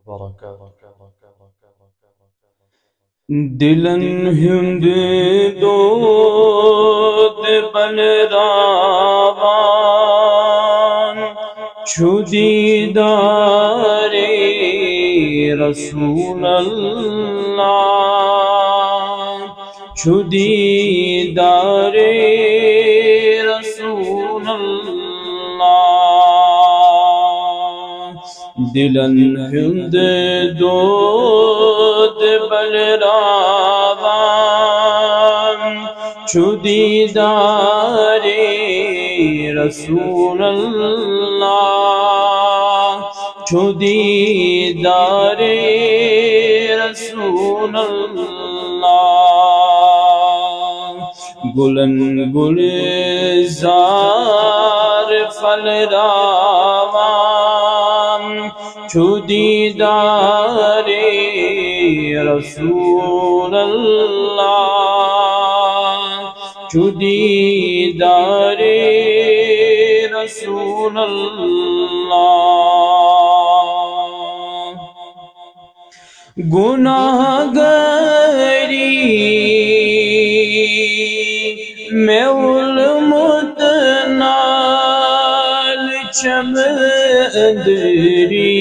दिलन हुंद दोद बलरावान छुदीदारे रसूल अल्लाह छुदीदारे रसूल अल्लाह दिलन हुंद दोद बलरावान छुदीदारे रसूल अल्लाह छुदीदारे रसूल अल्लाह गुलन गुलजार फलरावान छुदीदारे रसूल अल्लाह छुदीदारे रसूल अल्लाह गुनाहगारी में उलमुतनाल चमदरी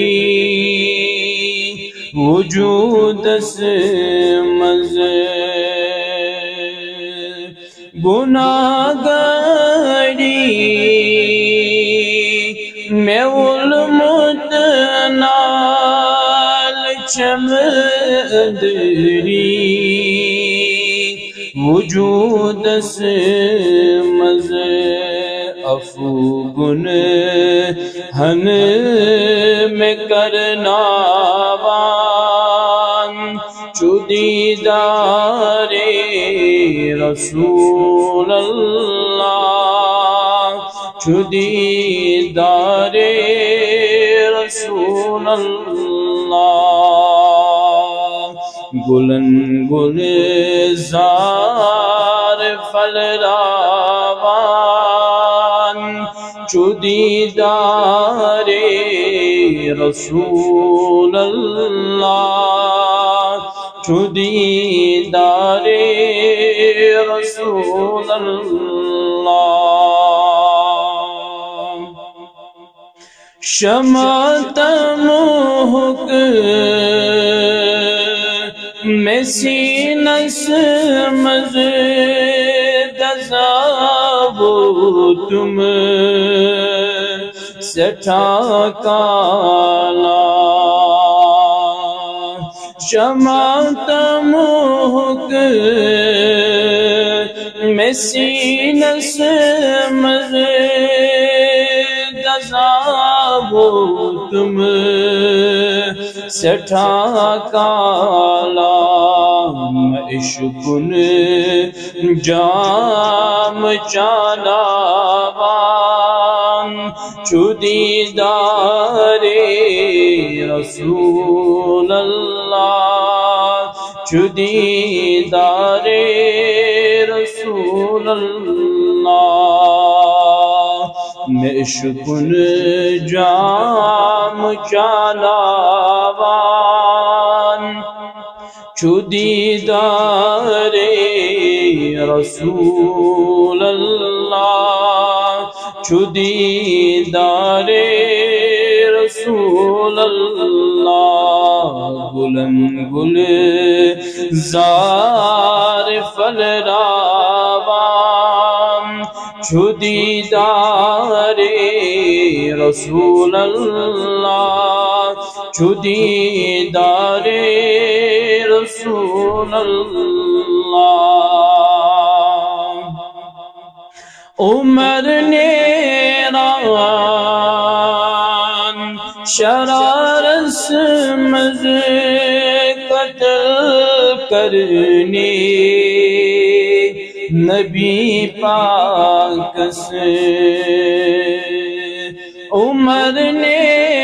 वजूद से मज़े गुनाहगारी में उलमुतनाल चमदरी वजूद से मज़े अफू गुनहन में करनावान छुदीदारे रसूल अल्लाह छुदीदारे रसूल अल्लाह गुलन गुलजार फलरावान छुदीदारे रसूल अल्लाह छुदीदारे रसूल अल्लाह शमा तमोहक में सीनस मज़े दज़ावो तुम सठा काला शमा तमोहक में सीनस मज़े दज़ावो तुम सठा काला इश्कुन जाम चालावान छुदीदारे रसूल अल्लाह छुदीदारे रसूल अल्लाह मैं इश्कुन जाम चालावान छुदीदारे रसूल अल्लाह छुदीदारे रसूल अल्लाह गुलन गुलजार फलरावान छुदीदारे रसूल अल्लाह छुदीदारे रसूल अल्लाह उमर ने रान शरारत मज़े कत्ल करने नबी पाक से उमर ने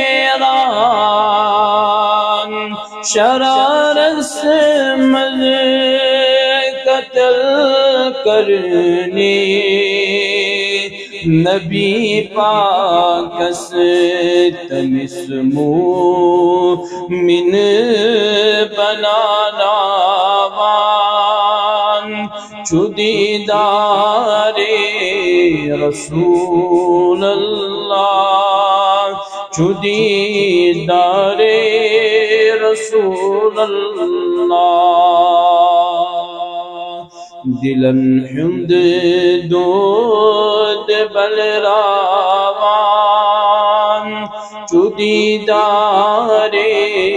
रान शरारत मज़े कत्ल करने नबी पाकस तमिस्मो मिन बनाना चुदीदारे रसूल अल्लाह चुदीदारे रसूल अल्लाह दिलन हिंद दूध बलरावान चुदीदारे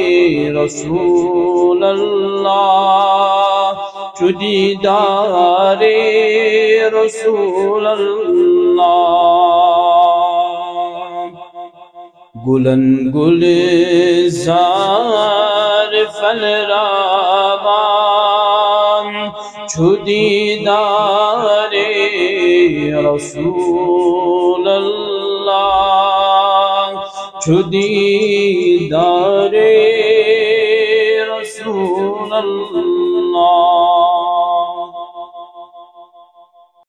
रसूल अल्लाह चुदीदारे रसूल अल्लाह गुलन गुलजार फलरावान चुदीदारे रसूल अल्लाह चुदीदारे रसूल अल्लाह